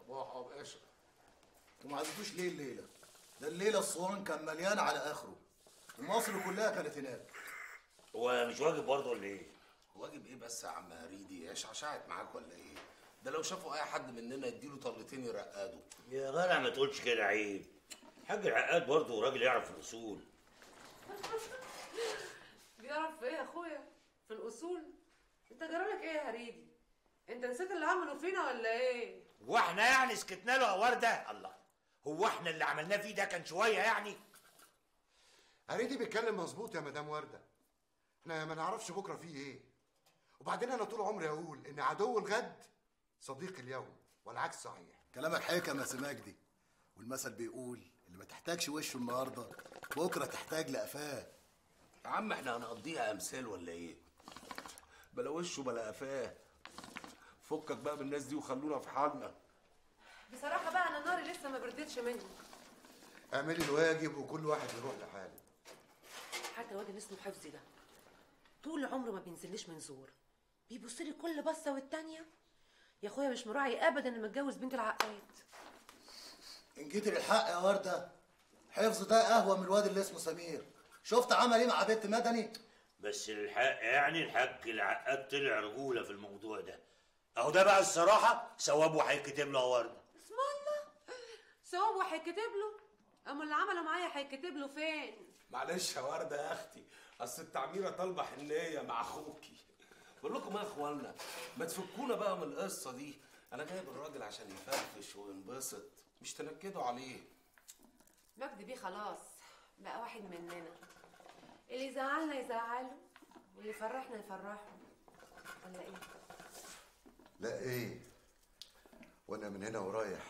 صباح يا باشا. انتوا ما عدتوش ليه الليله؟ ده الليله الصوان كان مليان على اخره، ومصر كلها كانت هناك. هو مش واجب برضه ولا ايه؟ واجب ايه بس يا عم هريدي؟ ايش عشعت معاك ولا ايه؟ ده لو شافوا اي حد مننا يديله طلتين يرقدوا. يا جدع ما تقولش كده، عيب. الحاج العقاد برضه راجل يعرف الاصول. بيعرف ايه يا اخويا في الاصول؟ انت جرالك ايه يا هريدي؟ انت نسيت اللي عملوا فينا ولا ايه؟ هو احنا يعني سكتنا له يا ورده؟ الله، هو احنا اللي عملناه فيه ده كان شويه يعني؟ هريدي بيتكلم مظبوط يا مدام ورده. احنا ما نعرفش بكره فيه ايه. وبعدين انا طول عمري اقول ان عدو الغد صديق اليوم، والعكس صحيح. كلامك حكم يا سماجدي، والمثل بيقول اللي ما تحتاجش وشه النهارده بكره تحتاج لقفاه. يا عم احنا هنقضيها امثال ولا ايه؟ بلا وشه بلا قفاه. فكك بقى بالناس دي وخلونا في حالنا. بصراحه بقى انا ناري لسه ما بردتش مني. اعملي الواجب وكل واحد يروح لحاله. حتى الواد اللي اسمه حفظي ده طول عمره ما بينزلش من زور، بيبص لي كل بصه والتانيه. يا اخويا مش مراعي ابدا انه متجوز بنت العقاد. ان جيت للحق يا ورده، حفظ ده قهوه من الواد اللي اسمه سمير. شفت عمل ايه مع بنت مدني؟ بس الحق يعني الحاج العقاد طلع رجوله في الموضوع ده. اهو ده بقى الصراحه ثوابه هيتكتب له يا ورده. اسم الله، ثوابه هيتكتب له؟ اما اللي عمله معايا هيتكتب له فين؟ معلش يا ورده يا اختي، اصل التعميره طالبه حنيه مع اخوكي. بقول لكم يا اخوانا، ما تفكونا بقى من القصه دي. انا جايب الراجل عشان يفرفش وينبسط، مش تنكدوا عليه. مجدي بيه خلاص بقى واحد مننا، اللي يزعلنا يزعله واللي يفرحنا يفرحه، ولا ايه؟ لا ايه، وانا من هنا ورايح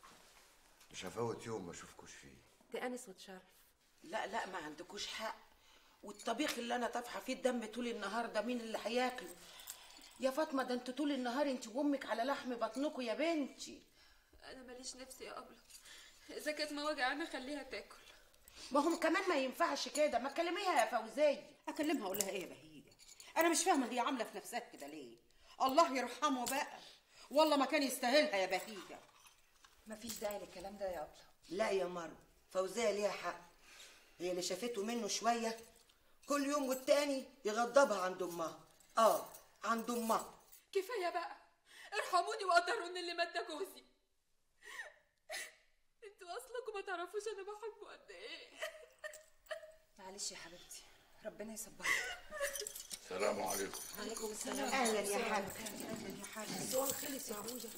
مش هفوت يوم ما اشوفكوش فيه. تأنس وتشرف. لا ما عندكوش حق. والطبيخ اللي انا طافحه فيه الدم طول النهار ده مين اللي هياكله؟ يا فاطمه ده انت طول النهار انت وامك على لحم بطنكوا يا بنتي. انا ماليش نفسي يا ابله، اذا كانت مواجعانا خليها تاكل. ما هم كمان ما ينفعش كده، ما تكلميها يا فوزيه. اكلمها اقول لها ايه يا بهيجه؟ انا مش فاهمه هي عامله في نفسها كده ليه. الله يرحمه بقى، والله ما كان يستاهلها يا بهيجه. مفيش داعي للكلام ده يا ابله. لا يا مروه، فوزيه ليها حق. هي اللي شافته منه شويه كل يوم والتاني يغضبها عند امها. عند امها. كفايه بقى، ارحموني وقدروا ان اللي مات ده جوزي. انتوا اصلكم ما تعرفوش انا بحبه قد ايه. معلش يا حبيبتي، ربنا يصبرك. السلام عليكم. وعليكم السلام. اهلا يا حاج. اهلا يا حاج. السؤال خلص يا عوجه.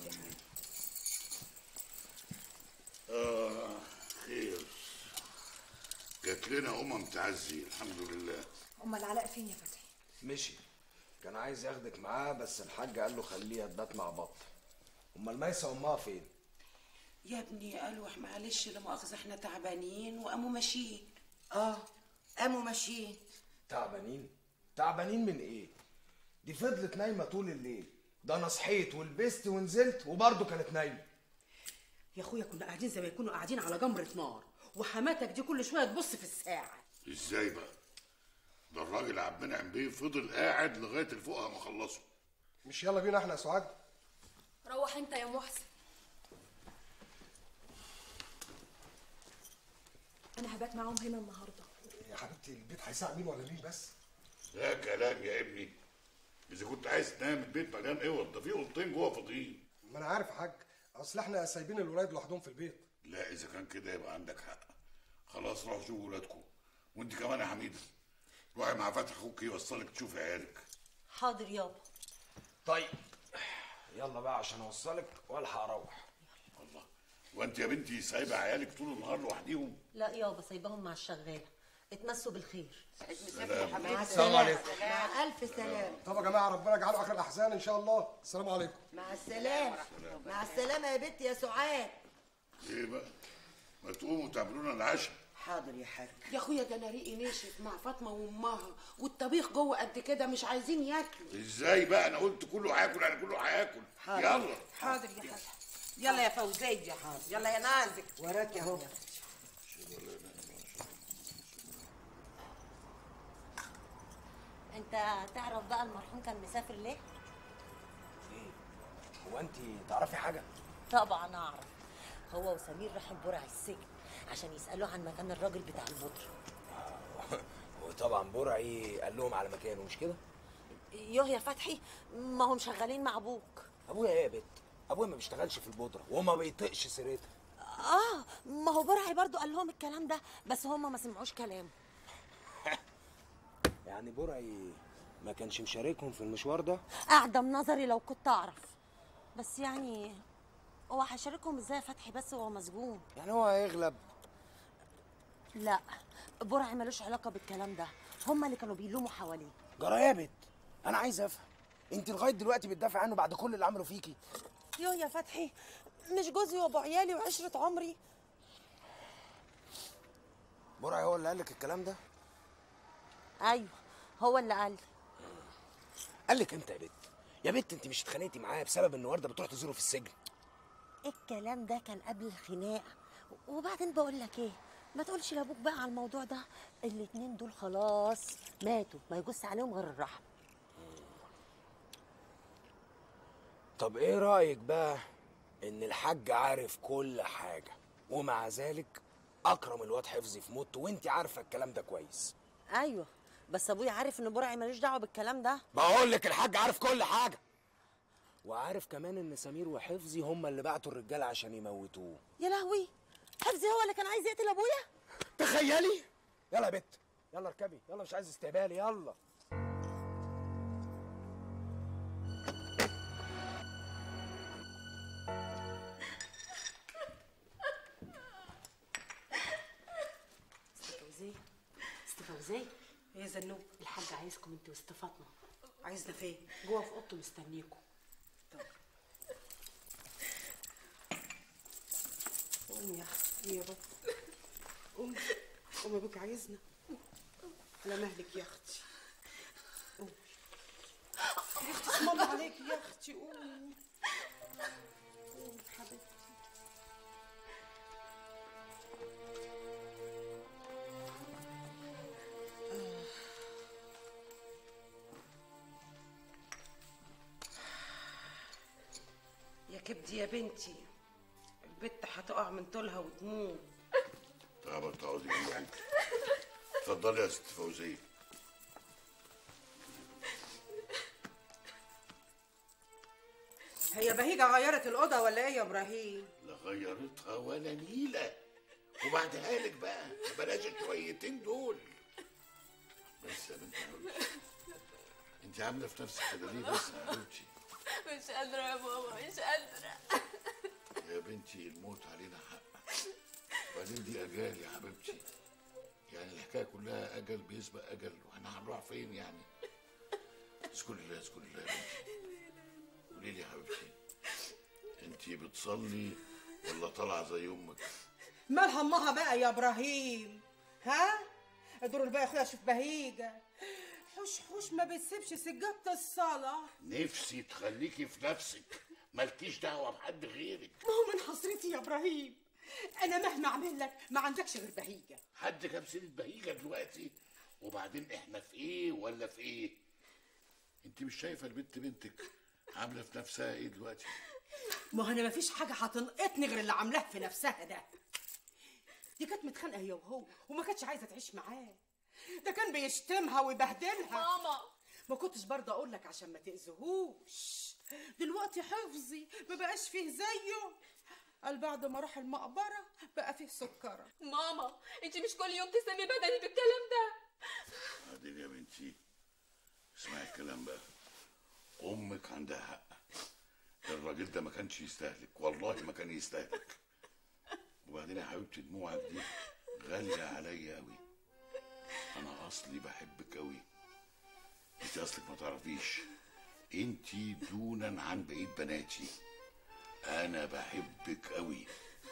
خير. جات لنا تعزي الحمد لله. امال علاء فين يا فتحي؟ مشي، كان عايز ياخدك معاه بس الحاج قال له خليها تبات مع بط. امال ميسه امها فين؟ يا ابني قالوا معلش لا مؤاخذه احنا تعبانين وقاموا ماشيين. قاموا ماشيين. تعبانين؟ تعبانين من ايه؟ دي فضلت نايمه طول الليل، ده انا صحيت ولبست ونزلت وبرضه كانت نايمه. يا اخويا كنا قاعدين زي ما يكونوا قاعدين على جمره نار، وحماتك دي كل شويه تبص في الساعه. ازاي بقى؟ ده الراجل عبد المنعم بيه فضل قاعد لغايه الفقهاء ما خلصوا. مش يلا بينا احنا يا سعاد؟ روح انت يا محسن. انا هبات معاهم هنا النهارده. يا حبيبتي البيت هيساع مين ولا مين بس؟ لا كلام يا ابني، اذا كنت عايز تنام البيت مليان اوض، ده في اوضتين جوه فاضيين. ما انا عارف يا حاج، اصل احنا سايبين الولاد لوحدهم في البيت. لا اذا كان كده يبقى عندك حق. خلاص روحوا شوفوا ولادكم، وانت كمان يا حميده روحي مع فتحي اخوك يوصلك تشوفي عيالك. حاضر يابا. طيب يلا بقى عشان اوصلك والحق اروح. الله، وانت يا بنتي سايبه عيالك طول النهار لوحديهم؟ لا يابا سايباهم مع الشغاله. اتمسوا بالخير. السلام عليكم. مع الف سلامه. طب يا جماعه ربنا يجعله اخر الاحزان ان شاء الله. السلام عليكم. مع السلامه. مع السلامه يا بنتي يا سعاد. ايه بقى؟ ما تقوموا تعملوا لنا العشاء. حاضر يا حاج. يا اخويا ده انا ريقي ناشف مع فاطمه وامها، والطبيخ جوه قد كده مش عايزين ياكلوا. ازاي بقى؟ انا قلت كله هياكل، يعني كله هياكل. يلا. حاضر يا حاج. يلا يا فوزيه. حاضر. يلا يا نازك. وراك اهو. انت تعرف بقى المرحوم كان مسافر ليه؟ هو انت تعرفي حاجه؟ طبعا اعرف. هو وسمير راحوا برع السجن عشان يسالوه عن مكان الراجل بتاع البودره. وطبعا برعي قال لهم على مكانه، مش كده؟ يوه يا فتحي، ما هم شغالين مع ابوك. ابويا ايه يا بت؟ ابويا ما بيشتغلش في البودره وما بيطقش سيرتها. ما هو برعي برضو قال لهم الكلام ده، بس هم ما سمعوش كلامه. يعني برعي ما كانش مشاركهم في المشوار ده؟ اعدم نظري لو كنت اعرف، بس يعني هو هيشاركهم ازاي يا فتحي بس وهو مسجون؟ يعني هو هيغلب؟ لا، برعي ملوش علاقه بالكلام ده، هم اللي كانوا بيلوموا حواليه. جرى يا بت، انا عايز افهم، انت لغايه دلوقتي بتدافع عنه بعد كل اللي عمله فيكي؟ يوه يا فتحي، مش جوزي وابو عيالي وعشره عمري. برعي هو اللي قال لك الكلام ده؟ ايوه هو اللي قال لي. قال لك امتى يا بت؟ يا بت انت مش اتخانقتي معاه بسبب ان ورده بتروح تزوره في السجن؟ الكلام ده كان قبل الخناقه. وبعدين بقول لك ايه، ما تقولش لابوك بقى على الموضوع ده، الاتنين دول خلاص ماتوا، ما يجوز عليهم غير الرحمه. طب ايه رايك بقى ان الحاج عارف كل حاجه ومع ذلك اكرم الواد حفظي في موته، وانت عارفه الكلام ده كويس؟ ايوه بس ابويا عارف ان برعي ملوش دعوه بالكلام ده. بقول لك الحاج عارف كل حاجه، وعارف كمان ان سمير وحفظي هم اللي بعتوا الرجاله عشان يموتوه. يا لهوي، حفظي هو اللي كان عايز يقتل ابويا؟ تخيلي. يلا يا بت، يلا اركبي، يلا مش عايز استقبالي، يلا. ست فوزية، ايه يا زنوب؟ الحاج عايزكم انت وست فاطمه. عايزنا فين؟ جوه في اوضته مستنيكم. قومي يا اختي يا بابا، قومي قومي، ابوك عايزنا. على مهلك يا اختي، قومي يا اختي، اسم الله عليكي يا اختي، قومي قومي حبيبتي. يا كبدي يا بنتي، البت هتقع من طولها وتموت. طب تقعدي جنبي. اتفضلي يا ست فوزيه. هي بهيجة غيرت الأوضة ولا إيه يا إبراهيم؟ لا غيرتها ولا نيلة، وبعدها لك بقى بلاش الشويتين دول. بس يا بنت حبيبتي، انت عامله في نفسك كده ليه بس يا حبيبتي؟ مش قادرة يا بابا، مش قادرة. يا بنتي الموت علينا حق، وبعدين دي أجال يا حبيبتي، يعني الحكاية كلها أجل بيسبق أجل، وإحنا هنروح فين يعني؟ اذكر الله اذكر الله يا بنتي. قولي لي يا حبيبتي، أنت بتصلي ولا طالعة زي أمك؟ مالها أمها بقى يا إبراهيم؟ ها؟ الدور اللي بقى يا أخويا شوف بهيجة حوش حوش ما بتسيبش سجادة الصلاة. نفسي تخليكي في نفسك، مالكيش دعوة بحد غيرك. ما هو من حصرتي يا إبراهيم، أنا مهما أعمل لك ما عندكش غير بهيجة. حد جاب سيرة بهيجة دلوقتي؟ وبعدين إحنا في إيه ولا في إيه؟ أنت مش شايفة البنت بنتك عاملة في نفسها إيه دلوقتي؟ ما هو أنا مفيش حاجة هتنقطني غير اللي عاملاه في نفسها ده. دي كانت متخانقة هي وهو وما كانتش عايزة تعيش معاه، ده كان بيشتمها ويبهدلها. ماما ما كنتش برضه اقول لك عشان ما تاذيهوش. دلوقتي حفظي ما بقاش فيه زيه، قال بعد ما راح المقبره بقى فيه سكره. ماما انت مش كل يوم تسمي بدني بالكلام ده؟ بعدين يا بنتي اسمعي الكلام بقى، امك عندها حق، الراجل ده ما كانش يستهلك، والله ما كان يستهلك. وبعدين يا حبيبتي دموعك دي غاليه عليا قوي، انا اصلي بحبك قوي، انت اصلك ما تعرفيش، انت دونا عن بقيه بناتي، انا بحبك قوي.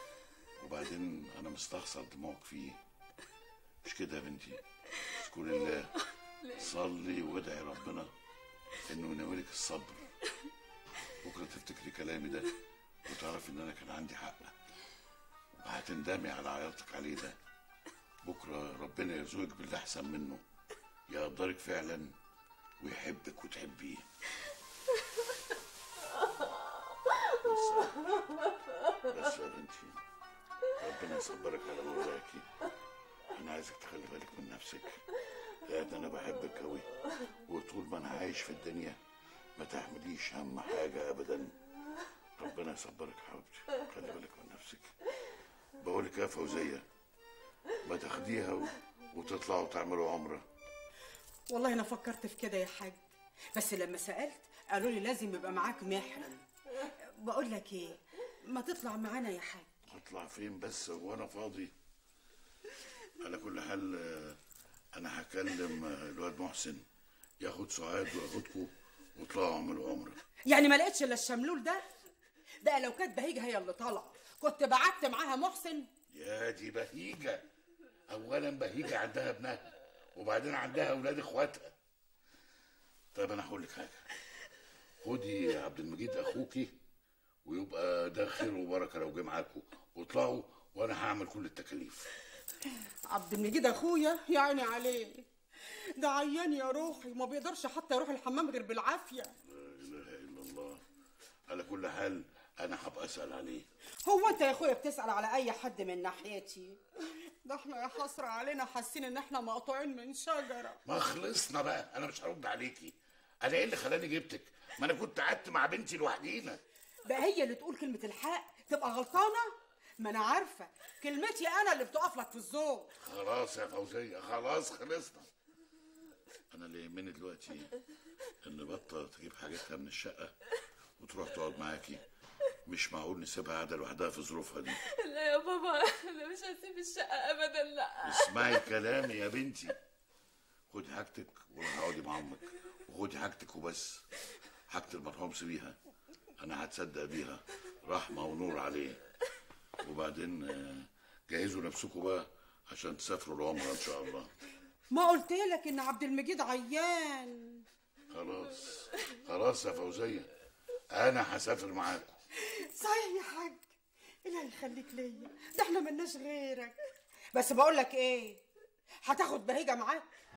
وبعدين انا مستخسر دموعك فيه، مش كده يا بنتي؟ اذكري الله، صلي وادعي ربنا انه ينولك الصبر، بكره تفتكري كلامي ده وتعرفي ان انا كان عندي حق، وهتندمي على عياطك عليه ده. بكره ربنا يرزقك باللي احسن منه، يقدرك فعلا ويحبك وتحبيه. بص يا بنتي، ربنا يصبرك على مولاكي. انا عايزك تخلي بالك من نفسك، لان انا بحبك قوي، وطول ما انا عايش في الدنيا ما تحمليش هم حاجه ابدا. ربنا يصبرك يا حبيبتي، خلي بالك من نفسك. بقولك يا فوزيه، ما تاخديها وتطلعوا تعملوا عمره. والله انا فكرت في كده يا حاج، بس لما سالت قالوا لي لازم يبقى معاك محرم. بقول لك ايه، ما تطلع معانا يا حاج؟ اطلع فين بس وانا فاضي؟ على كل حال انا هكلم الواد محسن ياخد سعاد وياخدكوا وطلعوا اعملوا عمره. يعني ما لقيتش الا الشملول ده؟ ده لو كانت بهيجه هي اللي طالعه كنت بعت معاها محسن. يا دي بهيجه، اولا بهيجه عندها ابنها، وبعدين عندها اولاد اخواتها. طيب انا هقول لك حاجه، خدي عبد المجيد اخوكي ويبقى ده خير وبركه لو جه معاكوا، واطلعوا وانا هعمل كل التكاليف. عبد المجيد اخويا يا عيني عليه، ده عيان يا روحي وما بيقدرش حتى يروح الحمام غير بالعافيه. لا اله الا الله. على كل حال انا هبقى اسال عليه. هو انت يا اخويا بتسال على اي حد من ناحيتي؟ ده احنا يا حسره علينا حاسين ان احنا مقطوعين من شجره. ما خلصنا بقى، انا مش هرد عليكي. انا ايه اللي خلاني جبتك؟ ما انا كنت قعدت مع بنتي لوحدينا. بقى هي اللي تقول كلمه الحق تبقى غلطانه؟ ما انا عارفه كلمتي انا اللي بتقف لك في الذوق. خلاص يا فوزيه، خلاص خلصنا. انا اللي يهمني دلوقتي ان بطه تجيب حاجتها من الشقه وتروح تقعد معاكي. مش معقول نسيبها قاعده لوحدها في ظروفها دي. لا يا بابا، انا مش هسيب الشقه ابدا، لا. اسمعي كلامي يا بنتي، خدي حاجتك وروحي اقعدي مع امك، وخدي حاجتك وبس. حاجه المرحوم سيبيها، انا هتصدق بيها رحمه ونور عليه. وبعدين جهزوا نفسكم بقى عشان تسافروا العمره ان شاء الله. ما قلت لك ان عبد المجيد عيان؟ خلاص خلاص يا فوزيه، انا هسافر معاكم. صحيح يا حاج، إلهي يخليك ليا، ده احنا ملناش غيرك. بس بقول لك ايه، هتاخد بهيجه معاك؟